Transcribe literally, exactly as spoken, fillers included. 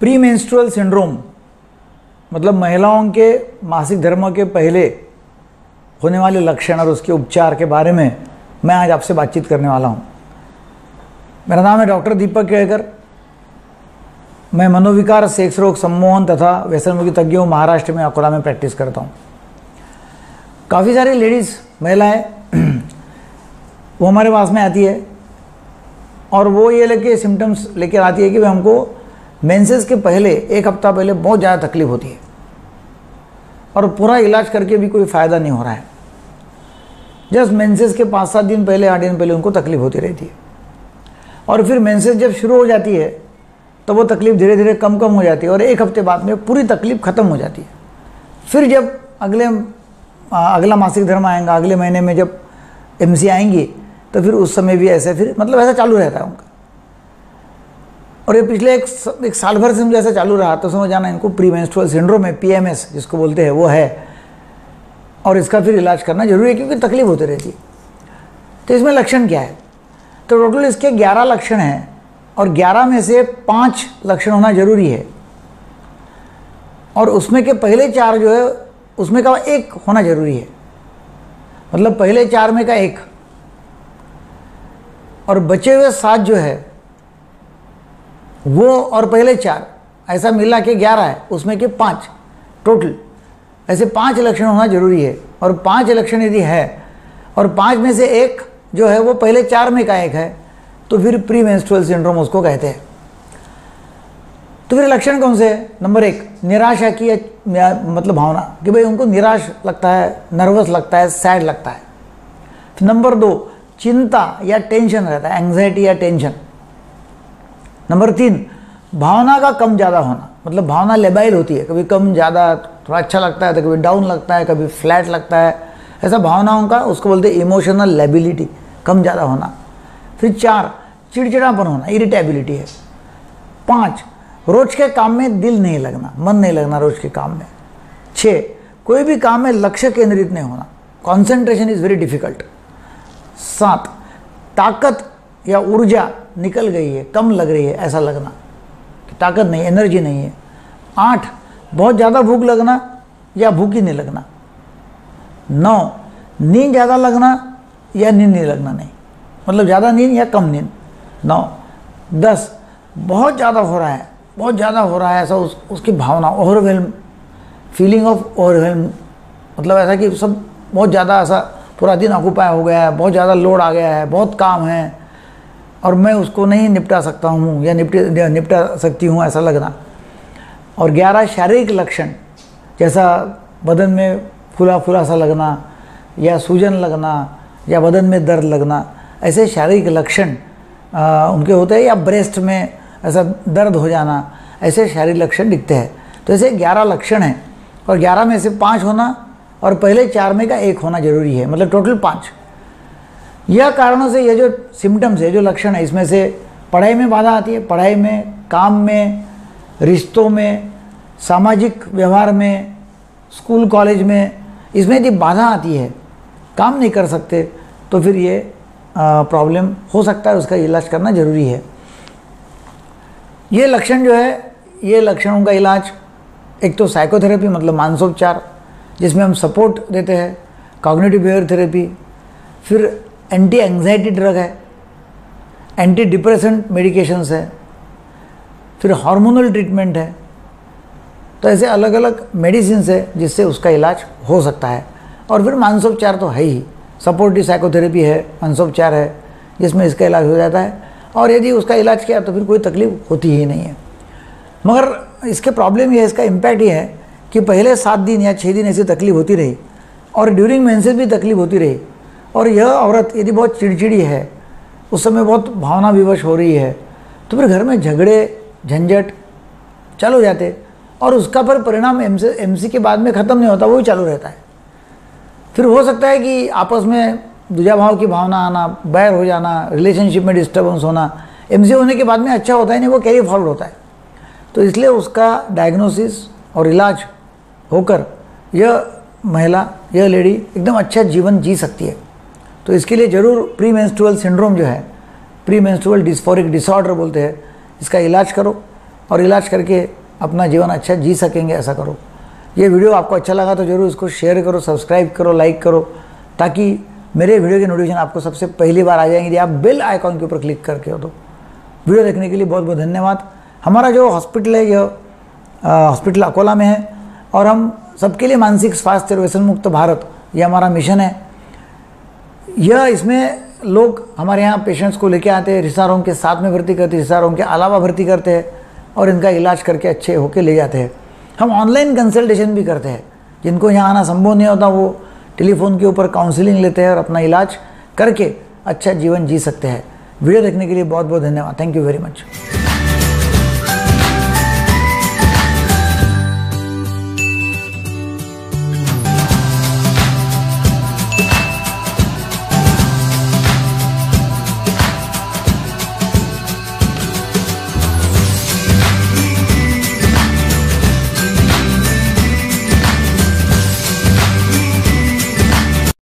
Pre menstrual syndrome मतलब महिलाओं के मासिक धर्म के पहले होने वाले लक्षण और उसके उपचार के बारे में मैं आज आपसे बातचीत करने वाला हूं। मेरा नाम है डॉक्टर दीपक केळकर। मैं मनोविकार, सेक्स रोग, सम्मोहन तथा व्यसनमुक्ति तज्ञ हूँ। महाराष्ट्र में अकोला में प्रैक्टिस करता हूँ। काफ़ी सारी लेडीज़ महिलाएं वो हमारे पास में आती है और वो ये लेके सिम्टम्स लेकर आती है कि भाई हमको मेंसेस के पहले एक हफ्ता पहले बहुत ज़्यादा तकलीफ होती है और पूरा इलाज करके भी कोई फ़ायदा नहीं हो रहा है। जस्ट मेंसेस के पाँच सात दिन पहले आठ दिन पहले उनको तकलीफ होती रहती है और फिर मेंसेस जब शुरू हो जाती है तो वो तकलीफ धीरे धीरे कम कम हो जाती है और एक हफ्ते बाद में पूरी तकलीफ ख़त्म हो जाती है। फिर जब अगले अगला मासिक धर्म आएगा, अगले महीने में जब एमसी आएंगी तो फिर उस समय भी ऐसे फिर मतलब ऐसा चालू रहता है उनका। और ये पिछले एक, एक साल भर से मुझे ऐसा चालू रहा तो समझ जाना इनको प्री मेंस्ट्रुअल सिंड्रोम है, पीएमएस जिसको बोलते हैं वो है और इसका फिर इलाज करना जरूरी है क्योंकि तकलीफ होती रहती है। तो इसमें लक्षण क्या है? तो टोटल इसके ग्यारह लक्षण हैं और ग्यारह में से पाँच लक्षण होना जरूरी है और उसमें के पहले चार जो है उसमें का एक होना जरूरी है, मतलब पहले चार में का एक और बचे हुए सात जो है वो और पहले चार ऐसा मिला के ग्यारह है, उसमें के पाँच टोटल ऐसे पांच लक्षण होना जरूरी है। और पांच लक्षण यदि है और पांच में से एक जो है वो पहले चार में का एक है तो फिर प्री मेंस्ट्रुअल सिंड्रोम उसको कहते हैं। तो फिर लक्षण कौन से है? नंबर एक, निराशा की मतलब भावना कि भाई उनको निराश लगता है, नर्वस लगता है, सैड लगता है। फिर नंबर दो, चिंता या टेंशन रहता है, एंग्जाइटी या टेंशन। नंबर तीन, भावना का कम ज़्यादा होना, मतलब भावना लेबाइल होती है, कभी कम ज़्यादा थोड़ा अच्छा लगता है तो कभी डाउन लगता है, कभी फ्लैट लगता है, ऐसा भावनाओं का उसको बोलते हैं इमोशनल लेबिलिटी, कम ज़्यादा होना। फिर चार, चिड़चिड़ापन होना, इरिटेबिलिटी है। पाँच, रोज के काम में दिल नहीं लगना, मन नहीं लगना रोज के काम में। छः, कोई भी काम में लक्ष्य केंद्रित नहीं होना, कॉन्सेंट्रेशन इज़ वेरी डिफिकल्ट। सात, ताकत या ऊर्जा निकल गई है, कम लग रही है, ऐसा लगना कि ताकत नहीं, एनर्जी नहीं है। आठ, बहुत ज़्यादा भूख लगना या भूख ही नहीं लगना। नौ, नींद ज़्यादा लगना या नींद नहीं लगना नहीं, मतलब ज़्यादा नींद या कम नींद। नौ। दस, बहुत ज़्यादा हो रहा है, बहुत ज़्यादा हो रहा है ऐसा उस, उसकी भावना, ओवरवेल्म, फीलिंग ऑफ ओवरवेल्म, मतलब ऐसा कि सब बहुत ज़्यादा ऐसा पूरा दिन ऑक्यूपाई हो गया है, बहुत ज़्यादा लोड आ गया है, बहुत काम है और मैं उसको नहीं निपटा सकता हूँ या निपटे निपटा सकती हूँ, ऐसा लगना। और ग्यारह, शारीरिक लक्षण जैसा बदन में फूला फूला सा लगना या सूजन लगना या बदन में दर्द लगना, ऐसे शारीरिक लक्षण उनके होते हैं, या ब्रेस्ट में ऐसा दर्द हो जाना, ऐसे शारीरिक लक्षण दिखते हैं। तो ऐसे ग्यारह लक्षण हैं और ग्यारह में से पाँच होना और पहले चार में का एक होना जरूरी है, मतलब टोटल पाँच। यह कारणों से ये जो सिम्टम्स है, जो लक्षण है, इसमें से पढ़ाई में बाधा आती है, पढ़ाई में, काम में, रिश्तों में, सामाजिक व्यवहार में, स्कूल कॉलेज में, इसमें यदि बाधा आती है, काम नहीं कर सकते तो फिर ये प्रॉब्लम हो सकता है, उसका इलाज करना जरूरी है। ये लक्षण जो है, ये लक्षणों का इलाज एक तो साइकोथेरेपी मतलब मानसोपचार जिसमें हम सपोर्ट देते हैं, कॉग्निटिव बिहेवियर थेरेपी, फिर एंटी एंग्जाइटी ड्रग है, एंटी डिप्रेसेंट मेडिकेशंस है, फिर हार्मोनल ट्रीटमेंट है। तो ऐसे अलग अलग मेडिसिन है जिससे उसका इलाज हो सकता है। और फिर मानसोपचार तो है ही, सपोर्टिव साइकोथेरेपी है, मानसोपचार है जिसमें इसका इलाज हो जाता है। और यदि उसका इलाज किया तो फिर कोई तकलीफ होती ही नहीं है। मगर इसके प्रॉब्लम ये है, इसका इम्पैक्ट ये है कि पहले सात दिन या छः दिन ऐसी तकलीफ होती रही और ड्यूरिंग मेंसेस भी तकलीफ होती रही और यह औरत यदि बहुत चिड़चिड़ी है, उस समय बहुत भावना विवश हो रही है, तो फिर घर में झगड़े झंझट चालू हो जाते और उसका पर परिणाम एमसी एमसी के बाद में ख़त्म नहीं होता, वो ही चालू रहता है। फिर हो सकता है कि आपस में दुजाभाव की भावना आना, बैर हो जाना, रिलेशनशिप में डिस्टर्बेंस होना, एमसी होने के बाद में अच्छा होता है नहीं, वो कैरी फॉरवर्ड होता है। तो इसलिए उसका डायग्नोसिस और इलाज होकर यह महिला, यह लेडी एकदम अच्छा जीवन जी सकती है। तो इसके लिए ज़रूर प्री मेंस्ट्रुअल सिंड्रोम जो है, प्री मेंस्ट्रुअल डिस्फोरिक डिसऑर्डर बोलते हैं, इसका इलाज करो और इलाज करके अपना जीवन अच्छा जी सकेंगे, ऐसा करो। ये वीडियो आपको अच्छा लगा तो ज़रूर इसको शेयर करो, सब्सक्राइब करो, लाइक करो, ताकि मेरे वीडियो के नोटिफिकेशन आपको सबसे पहली बार आ जाएंगे। यदि आप बेल आइकॉन के ऊपर क्लिक करके हो तो। वीडियो देखने के लिए बहुत बहुत धन्यवाद। हमारा जो हॉस्पिटल है यह हॉस्पिटल अकोला में है और हम सबके लिए मानसिक स्वास्थ्य और व्यसन मुक्त भारत, ये हमारा मिशन है। यह इसमें लोग हमारे यहाँ पेशेंट्स को लेके आते हैं, रिसा रोग के साथ में भर्ती करते हैं, रिसा रोग के अलावा भर्ती करते हैं और इनका इलाज करके अच्छे होके ले जाते हैं। हम ऑनलाइन कंसल्टेशन भी करते हैं। जिनको यहाँ आना संभव नहीं होता वो टेलीफोन के ऊपर काउंसलिंग लेते हैं और अपना इलाज करके अच्छा जीवन जी सकते हैं। वीडियो देखने के लिए बहुत बहुत धन्यवाद। Thank you very much.